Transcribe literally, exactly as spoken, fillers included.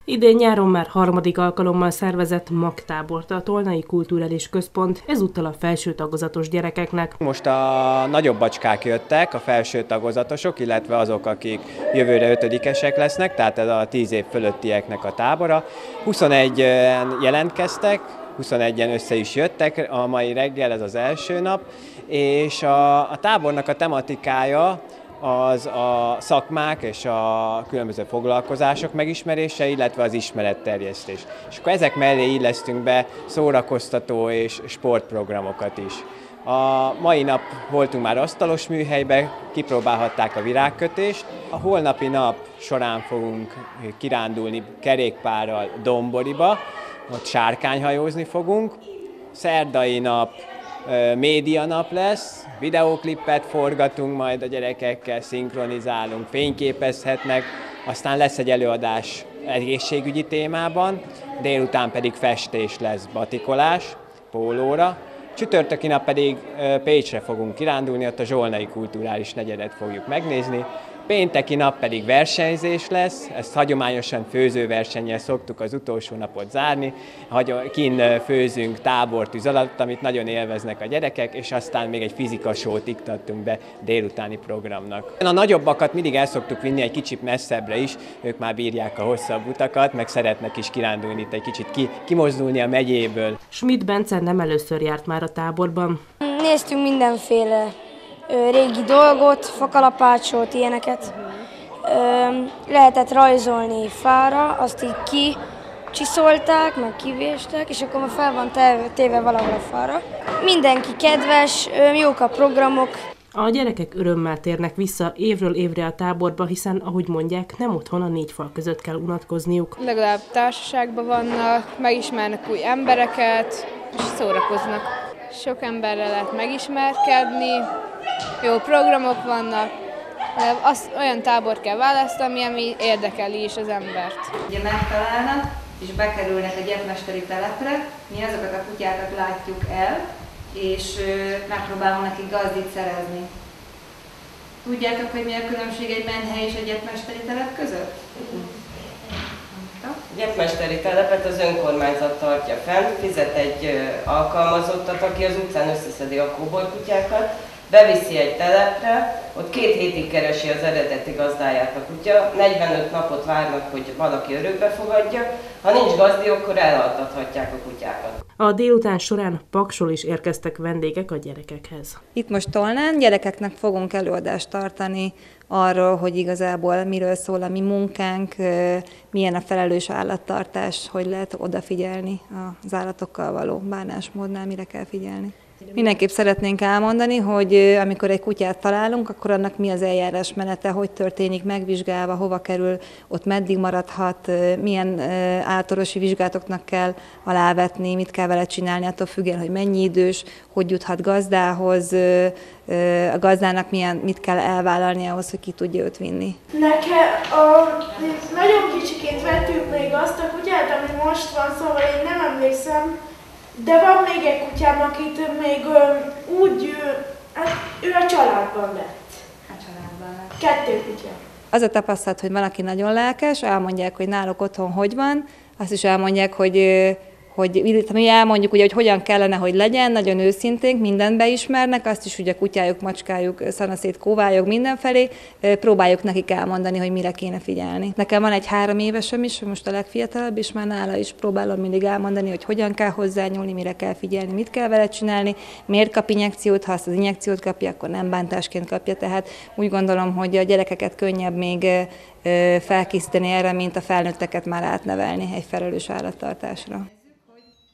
Idén nyáron már harmadik alkalommal szervezett magtábort a Tolnai Kulturális Központ, ezúttal a felső tagozatos gyerekeknek. Most a nagyobb bacskák jöttek, a felső tagozatosok, illetve azok, akik jövőre ötödikesek lesznek, tehát ez a tíz év fölöttieknek a tábora. huszonegyen jelentkeztek, huszonegyen össze is jöttek a mai reggel, ez az első nap, és a, a tábornak a tematikája az a szakmák és a különböző foglalkozások megismerése, illetve az ismeretterjesztés. És akkor ezek mellé illesztünk be szórakoztató és sportprogramokat is. A mai nap voltunk már asztalos műhelyben, kipróbálhatták a virágkötést. A holnapi nap során fogunk kirándulni kerékpárral Domboriba, ott sárkányhajózni fogunk. Szerdai nap média nap lesz, videóklippet forgatunk majd a gyerekekkel, szinkronizálunk, fényképezhetnek, aztán lesz egy előadás egészségügyi témában, délután pedig festés lesz, batikolás, pólóra. Csütörtöki nap pedig Pécsre fogunk kirándulni, ott a Zsolnai Kulturális Negyedet fogjuk megnézni. Pénteki nap pedig versenyzés lesz, ezt hagyományosan főzőversennyel szoktuk az utolsó napot zárni. Kinn főzünk tábortűz alatt, amit nagyon élveznek a gyerekek, és aztán még egy fizikasót iktattunk be délutáni programnak. A nagyobbakat mindig el szoktuk vinni egy kicsit messzebbre is, ők már bírják a hosszabb utakat, meg szeretnek is kirándulni itt egy kicsit ki, kimozdulni a megyéből. Schmidt Bence nem először járt már a táborban. Néztünk mindenféle régi dolgot, fakalapácsot, ilyeneket. Lehetett rajzolni fára, azt így kicsiszolták, meg kivéstek, és akkor fel van téve valahol a fára. Mindenki kedves, jók a programok. A gyerekek örömmel térnek vissza évről évre a táborba, hiszen, ahogy mondják, nem otthon a négy fal között kell unatkozniuk. Legalább társaságban vannak, megismernek új embereket, és szórakoznak. Sok emberrel lehet megismerkedni, jó programok vannak, de az, olyan tábort kell választani, ami érdekeli is az embert. Ugye megtalálnak és bekerülnek a gyepmesteri telepre, mi azokat a kutyákat látjuk el, és megpróbálunk nekik gazdit szerezni. Tudjátok, hogy mi a különbség egy menhely és egy gyepmesteri telep között? A gyepmesteri telepet az önkormányzat tartja fenn, fizet egy alkalmazottat, aki az utcán összeszedi a kóbolykutyákat, beviszi egy telepre, ott két hétig keresi az eredeti gazdáját a kutya, negyvenöt napot várnak, hogy valaki örökbe fogadja, ha nincs gazdi, akkor elaltathatják a kutyákat. A délután során Paksról is érkeztek vendégek a gyerekekhez. Itt most Tolnán gyerekeknek fogunk előadást tartani arról, hogy igazából miről szól a mi munkánk, milyen a felelős állattartás, hogy lehet odafigyelni az állatokkal való bánásmódnál, mire kell figyelni. Mindenképp szeretnénk elmondani, hogy amikor egy kutyát találunk, akkor annak mi az eljárásmenete, hogy történik megvizsgálva, hova kerül, ott meddig maradhat, milyen állatorvosi vizsgálatoknak kell alávetni, mit kell vele csinálni, attól függően, hogy mennyi idős, hogy juthat gazdához, a gazdának milyen, mit kell elvállalni ahhoz, hogy ki tudja őt vinni. Nekem a, nagyon kicsiként vettük még azt a kutyát, ami most van, szóval én nem emlékszem, de van még egy kutyám, akit még ö, úgy, hát ő a családban lett. A családban lett. Kettő kutya. Az a tapasztalat, hogy valaki nagyon lelkes, elmondják, hogy náluk otthon hogy van, azt is elmondják, hogy, hogy mi elmondjuk, ugye, hogy hogyan kellene, hogy legyen, nagyon őszinték, mindent beismernek, azt is ugye kutyájuk, macskájuk, szanaszét, kóvályok mindenfelé, próbáljuk nekik elmondani, hogy mire kéne figyelni. Nekem van egy három évesem is, most a legfiatalabb, és már nála is próbálom mindig elmondani, hogy hogyan kell hozzányúlni, mire kell figyelni, mit kell vele csinálni, miért kap injekciót, ha azt az injekciót kapja, akkor nem bántásként kapja, tehát úgy gondolom, hogy a gyerekeket könnyebb még felkészíteni erre, mint a felnőtteket már átnevelni egy felelős állattartásra.